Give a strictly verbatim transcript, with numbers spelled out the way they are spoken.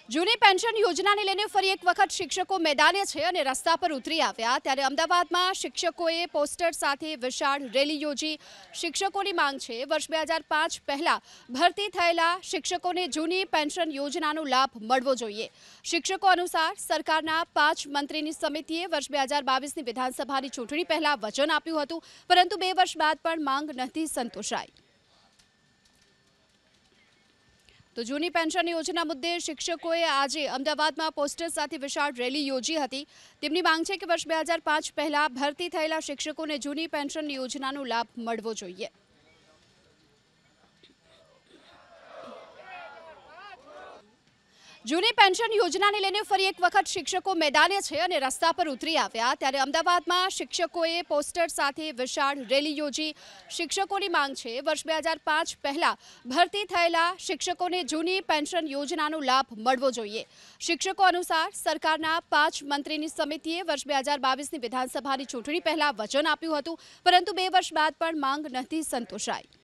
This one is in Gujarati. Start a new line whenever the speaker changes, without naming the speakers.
જૂની પેન્શન યોજનાને લઈને ફરી એક વખત શિક્ષકો મેદાને છે અને રસ્તા પર ઉતરી આવ્યા ત્યારે અમદાવાદમાં શિક્ષકોએ પોસ્ટર સાથે વિશાળ રેલી યોજી શિક્ષકોની માંગ છે વર્ષ બે હજાર પાંચ પહેલા ભરતી થયેલા શિક્ષકોને જૂની પેન્શન યોજનાનો લાભ મળવો જોઈએ। શિક્ષકો અનુસાર સરકારના પાંચ મંત્રીની સમિતિએ વર્ષ બે હજાર બાવીસની વિધાનસભાની ચૂંટણી પહેલા વચન આપ્યું હતું, પરંતુ બે વર્ષ બાદ પણ માંગ નથી સંતોષાઈ। તો જૂની પેન્શન યોજના મુદ્દે શિક્ષકોએ આજે અમદાવાદમાં પોસ્ટર સાથે વિશાળ રેલી યોજી હતી। તેમની માંગ છે કે વર્ષ બે હજાર પાંચ પહેલા ભરતી થયેલા શિક્ષકોને જૂની પેન્શન યોજનાનો લાભ મળવો જોઈએ। જૂની પેન્શન યોજનાને લઈને ફરી એક વખત શિક્ષકો મેદાને છે અને રસ્તા પર ઉતરી આવ્યા ત્યારે અમદાવાદમાં શિક્ષકોએ પોસ્ટર સાથે વિશાળ રેલી યોજી શિક્ષકોની માંગ છે વર્ષ બે હજાર પાંચ પહેલા ભરતી થયેલા શિક્ષકોને જૂની પેન્શન યોજનાનો લાભ મળવો જોઈએ। શિક્ષકો અનુસાર સરકારના પાંચ મંત્રીની સમિતિએ વર્ષ બે હજાર બાવીસની વિધાનસભાની ચૂંટણી પહેલા વચન આપ્યું હતું, પરંતુ બે વર્ષ બાદ પણ માંગ નથી સંતોષાઈ।